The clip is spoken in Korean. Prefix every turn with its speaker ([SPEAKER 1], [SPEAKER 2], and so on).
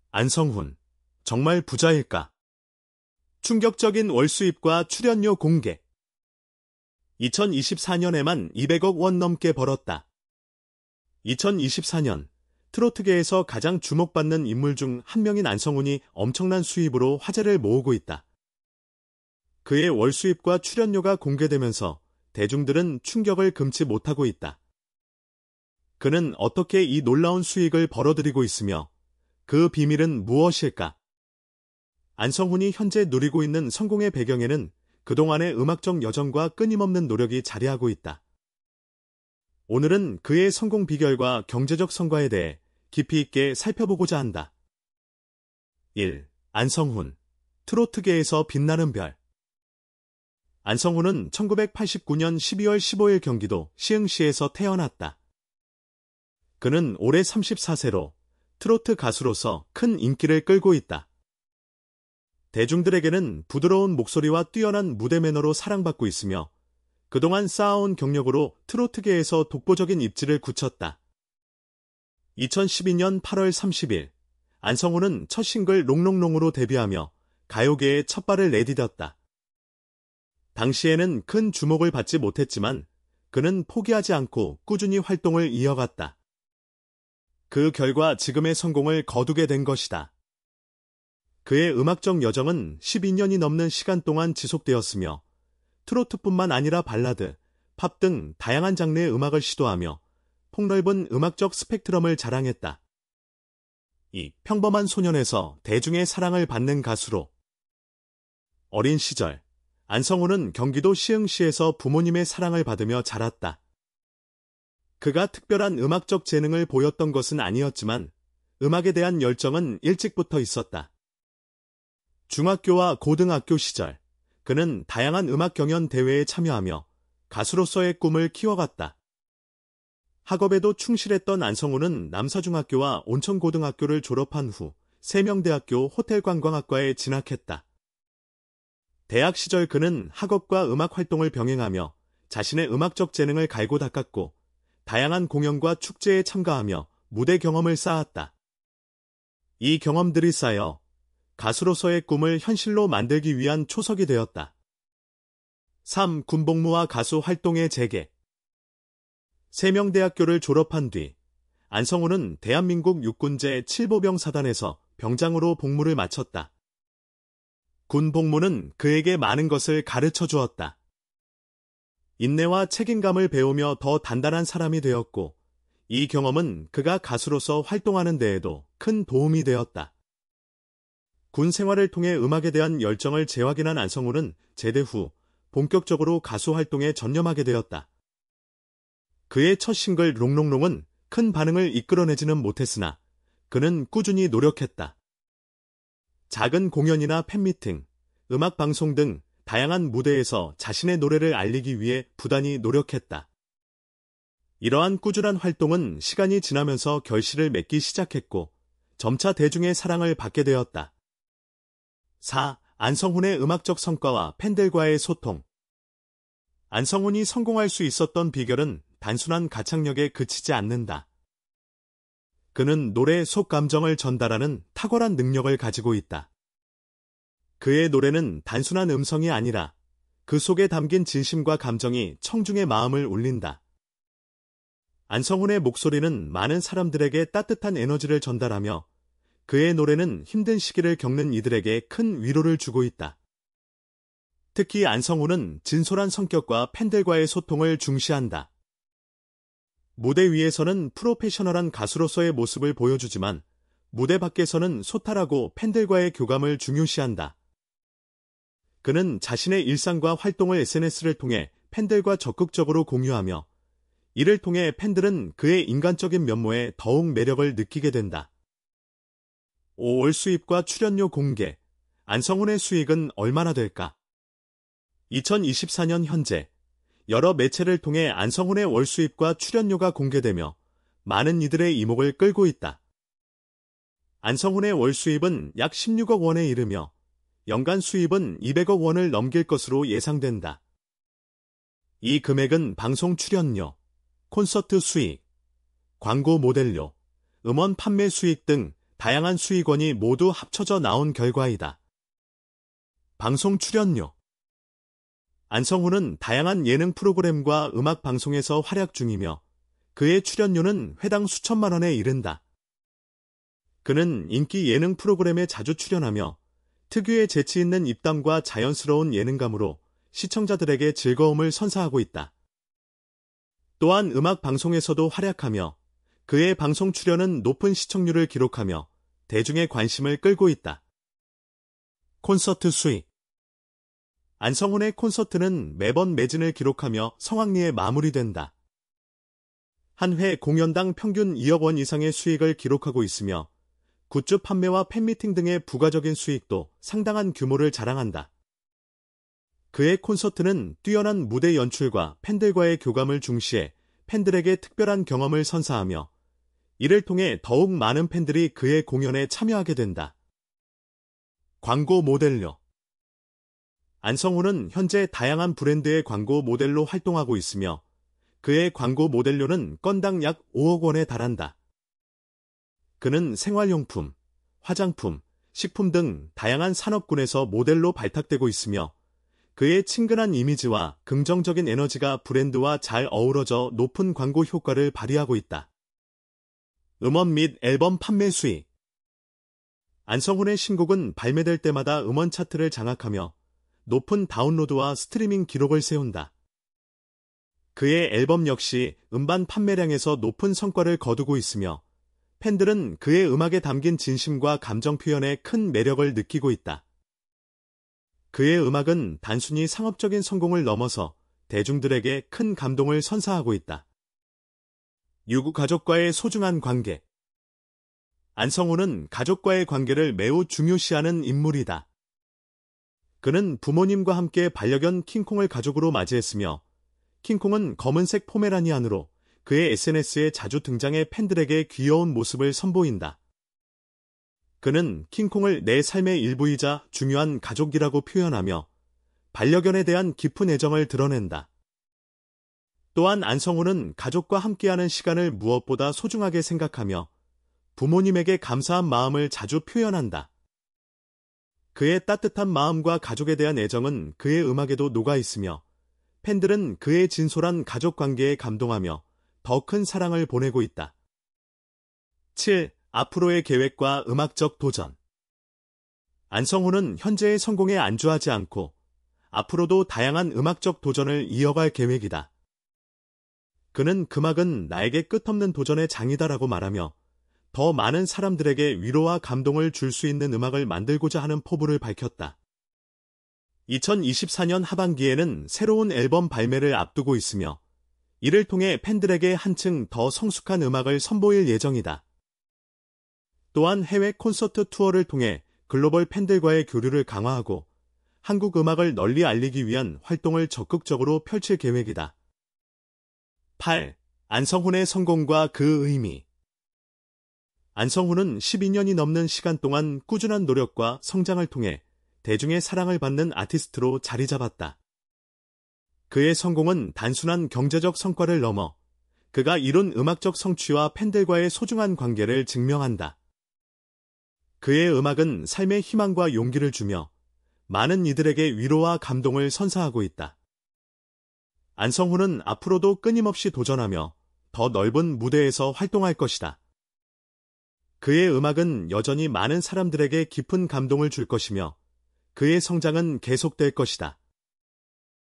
[SPEAKER 1] 안성훈, 정말 부자일까? 충격적인 월 수입과 출연료 공개. 2024년에만 200억 원 넘게 벌었다. 2024년, 트로트계에서 가장 주목받는 인물 중 한 명인 안성훈이 엄청난 수입으로 화제를 모으고 있다. 그의 월 수입과 출연료가 공개되면서 대중들은 충격을 금치 못하고 있다. 그는 어떻게 이 놀라운 수익을 벌어들이고 있으며 그 비밀은 무엇일까? 안성훈이 현재 누리고 있는 성공의 배경에는 그동안의 음악적 여정과 끊임없는 노력이 자리하고 있다. 오늘은 그의 성공 비결과 경제적 성과에 대해 깊이 있게 살펴보고자 한다. 1. 안성훈, 트로트계에서 빛나는 별. 안성훈은 1989년 12월 15일 경기도 시흥시에서 태어났다. 그는 올해 34세로 트로트 가수로서 큰 인기를 끌고 있다. 대중들에게는 부드러운 목소리와 뛰어난 무대 매너로 사랑받고 있으며 그동안 쌓아온 경력으로 트로트계에서 독보적인 입지를 굳혔다. 2012년 8월 30일, 안성훈은 첫 싱글 롱롱롱으로 데뷔하며 가요계에 첫 발을 내디뎠다. 당시에는 큰 주목을 받지 못했지만 그는 포기하지 않고 꾸준히 활동을 이어갔다. 그 결과 지금의 성공을 거두게 된 것이다. 그의 음악적 여정은 12년이 넘는 시간 동안 지속되었으며 트로트뿐만 아니라 발라드, 팝 등 다양한 장르의 음악을 시도하며 폭넓은 음악적 스펙트럼을 자랑했다. 2. 평범한 소년에서 대중의 사랑을 받는 가수로. 어린 시절, 안성훈은 경기도 시흥시에서 부모님의 사랑을 받으며 자랐다. 그가 특별한 음악적 재능을 보였던 것은 아니었지만 음악에 대한 열정은 일찍부터 있었다. 중학교와 고등학교 시절, 그는 다양한 음악 경연 대회에 참여하며 가수로서의 꿈을 키워갔다. 학업에도 충실했던 안성훈은 남사중학교와 온천고등학교를 졸업한 후 세명대학교 호텔관광학과에 진학했다. 대학 시절 그는 학업과 음악 활동을 병행하며 자신의 음악적 재능을 갈고 닦았고 다양한 공연과 축제에 참가하며 무대 경험을 쌓았다. 이 경험들이 쌓여 가수로서의 꿈을 현실로 만들기 위한 초석이 되었다. 3. 군복무와 가수 활동의 재개. 세명대학교를 졸업한 뒤 안성훈은 대한민국 육군제 7보병 사단에서 병장으로 복무를 마쳤다. 군복무는 그에게 많은 것을 가르쳐 주었다. 인내와 책임감을 배우며 더 단단한 사람이 되었고 이 경험은 그가 가수로서 활동하는 데에도 큰 도움이 되었다. 군 생활을 통해 음악에 대한 열정을 재확인한 안성훈은 제대 후 본격적으로 가수 활동에 전념하게 되었다. 그의 첫 싱글 롱롱롱은 큰 반응을 이끌어내지는 못했으나 그는 꾸준히 노력했다. 작은 공연이나 팬미팅, 음악 방송 등 다양한 무대에서 자신의 노래를 알리기 위해 부단히 노력했다. 이러한 꾸준한 활동은 시간이 지나면서 결실을 맺기 시작했고 점차 대중의 사랑을 받게 되었다. 4. 안성훈의 음악적 성과와 팬들과의 소통. 안성훈이 성공할 수 있었던 비결은 단순한 가창력에 그치지 않는다. 그는 노래 속 감정을 전달하는 탁월한 능력을 가지고 있다. 그의 노래는 단순한 음성이 아니라 그 속에 담긴 진심과 감정이 청중의 마음을 울린다. 안성훈의 목소리는 많은 사람들에게 따뜻한 에너지를 전달하며 그의 노래는 힘든 시기를 겪는 이들에게 큰 위로를 주고 있다. 특히 안성훈은 진솔한 성격과 팬들과의 소통을 중시한다. 무대 위에서는 프로페셔널한 가수로서의 모습을 보여주지만 무대 밖에서는 소탈하고 팬들과의 교감을 중요시한다. 그는 자신의 일상과 활동을 SNS를 통해 팬들과 적극적으로 공유하며 이를 통해 팬들은 그의 인간적인 면모에 더욱 매력을 느끼게 된다. 5. 월 수입과 출연료 공개. 안성훈의 수익은 얼마나 될까? 2024년 현재 여러 매체를 통해 안성훈의 월 수입과 출연료가 공개되며 많은 이들의 이목을 끌고 있다. 안성훈의 월 수입은 약 16억 원에 이르며 연간 수입은 200억 원을 넘길 것으로 예상된다. 이 금액은 방송 출연료, 콘서트 수익, 광고 모델료, 음원 판매 수익 등 다양한 수익원이 모두 합쳐져 나온 결과이다. 방송 출연료. 안성훈은 다양한 예능 프로그램과 음악 방송에서 활약 중이며 그의 출연료는 회당 수천만 원에 이른다. 그는 인기 예능 프로그램에 자주 출연하며 특유의 재치 있는 입담과 자연스러운 예능감으로 시청자들에게 즐거움을 선사하고 있다. 또한 음악 방송에서도 활약하며 그의 방송 출연은 높은 시청률을 기록하며 대중의 관심을 끌고 있다. 콘서트 수익. 안성훈의 콘서트는 매번 매진을 기록하며 성황리에 마무리된다. 한 회 공연당 평균 2억 원 이상의 수익을 기록하고 있으며 굿즈 판매와 팬미팅 등의 부가적인 수익도 상당한 규모를 자랑한다. 그의 콘서트는 뛰어난 무대 연출과 팬들과의 교감을 중시해 팬들에게 특별한 경험을 선사하며 이를 통해 더욱 많은 팬들이 그의 공연에 참여하게 된다. 광고 모델료. 안성훈은 현재 다양한 브랜드의 광고 모델로 활동하고 있으며 그의 광고 모델료는 건당 약 5억 원에 달한다. 그는 생활용품, 화장품, 식품 등 다양한 산업군에서 모델로 발탁되고 있으며 그의 친근한 이미지와 긍정적인 에너지가 브랜드와 잘 어우러져 높은 광고 효과를 발휘하고 있다. 음원 및 앨범 판매 수익. 안성훈의 신곡은 발매될 때마다 음원 차트를 장악하며 높은 다운로드와 스트리밍 기록을 세운다. 그의 앨범 역시 음반 판매량에서 높은 성과를 거두고 있으며 팬들은 그의 음악에 담긴 진심과 감정 표현에 큰 매력을 느끼고 있다. 그의 음악은 단순히 상업적인 성공을 넘어서 대중들에게 큰 감동을 선사하고 있다. 유구 가족과의 소중한 관계. 안성훈은 가족과의 관계를 매우 중요시하는 인물이다. 그는 부모님과 함께 반려견 킹콩을 가족으로 맞이했으며 킹콩은 검은색 포메라니안으로 그의 SNS에 자주 등장해 팬들에게 귀여운 모습을 선보인다. 그는 킹콩을 내 삶의 일부이자 중요한 가족이라고 표현하며 반려견에 대한 깊은 애정을 드러낸다. 또한 안성훈은 가족과 함께하는 시간을 무엇보다 소중하게 생각하며 부모님에게 감사한 마음을 자주 표현한다. 그의 따뜻한 마음과 가족에 대한 애정은 그의 음악에도 녹아 있으며 팬들은 그의 진솔한 가족 관계에 감동하며 더 큰 사랑을 보내고 있다. 7. 앞으로의 계획과 음악적 도전. 안성훈은 현재의 성공에 안주하지 않고 앞으로도 다양한 음악적 도전을 이어갈 계획이다. 그는 금악은 나에게 끝없는 도전의 장이다라고 말하며 더 많은 사람들에게 위로와 감동을 줄 수 있는 음악을 만들고자 하는 포부를 밝혔다. 2024년 하반기에는 새로운 앨범 발매를 앞두고 있으며 이를 통해 팬들에게 한층 더 성숙한 음악을 선보일 예정이다. 또한 해외 콘서트 투어를 통해 글로벌 팬들과의 교류를 강화하고 한국 음악을 널리 알리기 위한 활동을 적극적으로 펼칠 계획이다. 8. 안성훈의 성공과 그 의미. 안성훈은 12년이 넘는 시간 동안 꾸준한 노력과 성장을 통해 대중의 사랑을 받는 아티스트로 자리 잡았다. 그의 성공은 단순한 경제적 성과를 넘어 그가 이룬 음악적 성취와 팬들과의 소중한 관계를 증명한다. 그의 음악은 삶의 희망과 용기를 주며 많은 이들에게 위로와 감동을 선사하고 있다. 안성훈은 앞으로도 끊임없이 도전하며 더 넓은 무대에서 활동할 것이다. 그의 음악은 여전히 많은 사람들에게 깊은 감동을 줄 것이며 그의 성장은 계속될 것이다.